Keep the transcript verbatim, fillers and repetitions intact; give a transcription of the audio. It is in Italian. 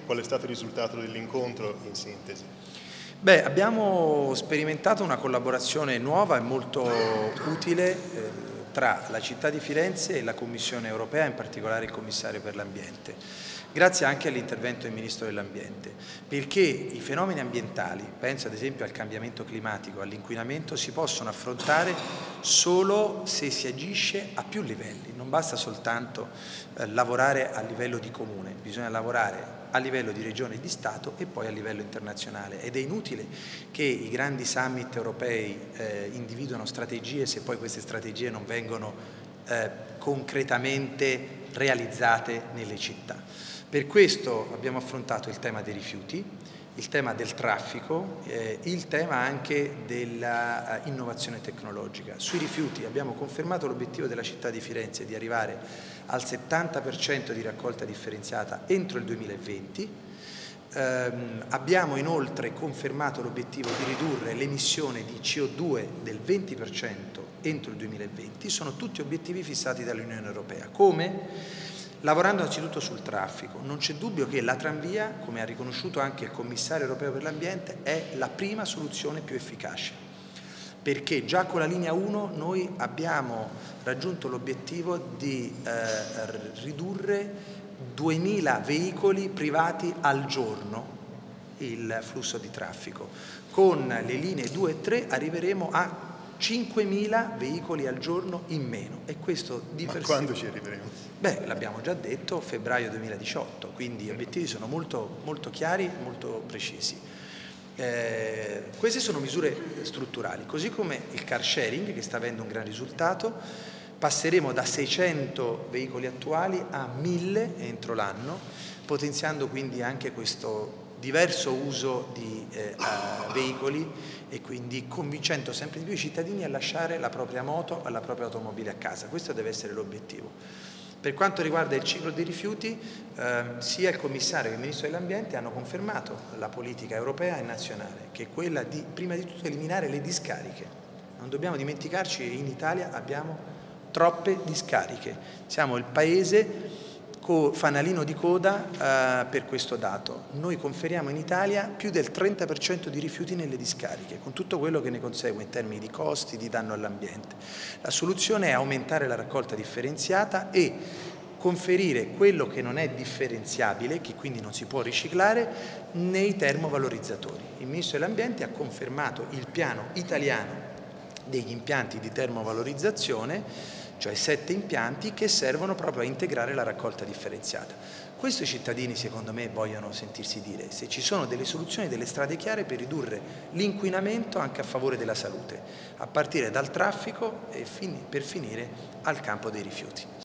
qual è stato il risultato dell'incontro in sintesi? Beh, abbiamo sperimentato una collaborazione nuova e molto utile eh, tra la città di Firenze e la Commissione europea, in particolare il commissario per l'ambiente, grazie anche all'intervento del Ministro dell'Ambiente, perché i fenomeni ambientali, penso ad esempio al cambiamento climatico, all'inquinamento, si possono affrontare solo se si agisce a più livelli, non basta soltanto eh, lavorare a livello di comune, bisogna lavorare a livello di regione e di Stato e poi a livello internazionale, ed è inutile che i grandi summit europei eh, individuano strategie se poi queste strategie non vengono eh, concretamente realizzate nelle città. Per questo abbiamo affrontato il tema dei rifiuti, il tema del traffico, eh, il tema anche dell'innovazione tecnologica. Sui rifiuti abbiamo confermato l'obiettivo della città di Firenze di arrivare al settanta per cento di raccolta differenziata entro il duemilaventi. Eh, abbiamo inoltre confermato l'obiettivo di ridurre l'emissione di C O due del venti per cento entro il duemilaventi. Sono tutti obiettivi fissati dall'Unione Europea. Come? Lavorando anzitutto sul traffico. Non c'è dubbio che la tranvia, come ha riconosciuto anche il commissario europeo per l'ambiente, è la prima soluzione più efficace, perché già con la linea uno noi abbiamo raggiunto l'obiettivo di eh, ridurre duemila veicoli privati al giorno il flusso di traffico. Con le linee due e tre arriveremo a cinquemila veicoli al giorno in meno, e questo di Ma per sé... quando ci arriveremo? Beh, l'abbiamo già detto, febbraio duemiladiciotto, quindi gli obiettivi sono molto, molto chiari e molto precisi. Eh, queste sono misure strutturali, così come il car sharing, che sta avendo un gran risultato. Passeremo da seicento veicoli attuali a mille entro l'anno, potenziando quindi anche questo diverso uso di eh, uh, veicoli, e quindi convincendo sempre di più i cittadini a lasciare la propria moto o la propria automobile a casa. Questo deve essere l'obiettivo. Per quanto riguarda il ciclo dei rifiuti, eh, sia il commissario che il Ministro dell'Ambiente hanno confermato la politica europea e nazionale, che è quella di prima di tutto eliminare le discariche. Non dobbiamo dimenticarci che in Italia abbiamo troppe discariche. Siamo il paese fanalino di coda eh, per questo dato. Noi conferiamo in Italia più del trenta per cento di rifiuti nelle discariche, con tutto quello che ne consegue in termini di costi, di danno all'ambiente. La soluzione è aumentare la raccolta differenziata e conferire quello che non è differenziabile, che quindi non si può riciclare, nei termovalorizzatori. Il Ministro dell'Ambiente ha confermato il piano italiano degli impianti di termovalorizzazione, cioè sette impianti che servono proprio a integrare la raccolta differenziata. Questo i cittadini, secondo me, vogliono sentirsi dire, se ci sono delle soluzioni, delle strade chiare per ridurre l'inquinamento anche a favore della salute, a partire dal traffico e per finire al campo dei rifiuti.